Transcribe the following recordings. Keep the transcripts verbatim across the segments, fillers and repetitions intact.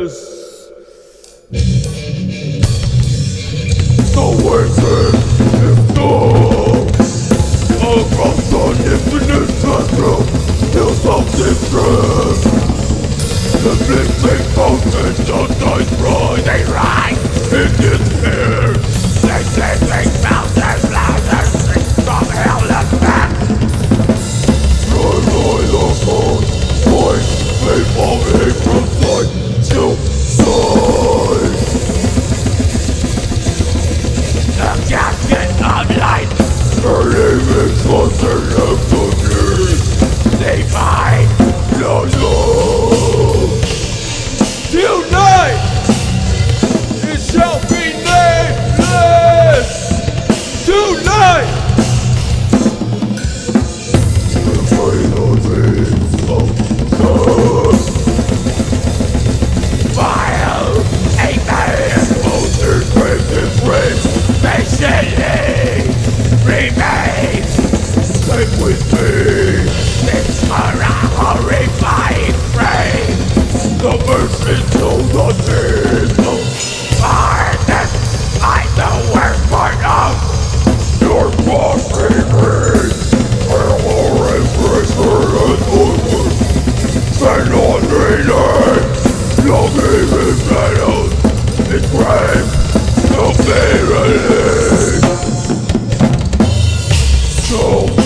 The wizard is gone. Across the infinite spectrum, hills of distress. The missing mountains of dice rise. They rise in despair. They say they found their louder from hell's back. Try by the cold voice, made from April's sight, still sight. The casket of light, burning in closer left of me. They find no love. Tonight, it shall be nameless. Tonight, the final dreams of love. Vile, a man, monsters break his rage. Patiently remain. Stay with me. This horrifying frame. The mercy to the people. Pardon, I'm the worst part of your body brain. I will embrace her and onward. Stand on reading. Longing in battles. It grave. No barely. So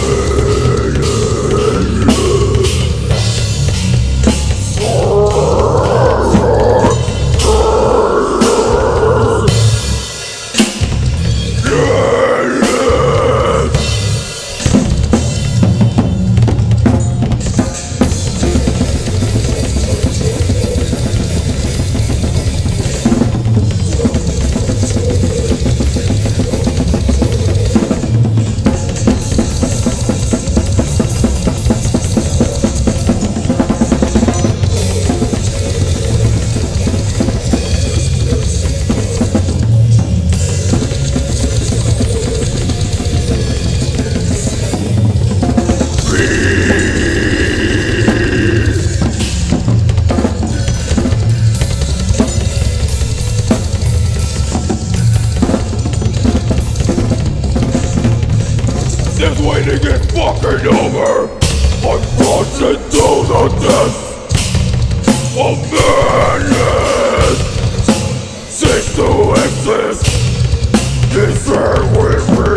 this waiting is fucking over. I'm crossing through the depths of madness. Cease to exist. Is there with me?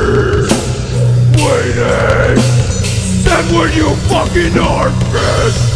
Waiting. Stand where you fucking are, bitch.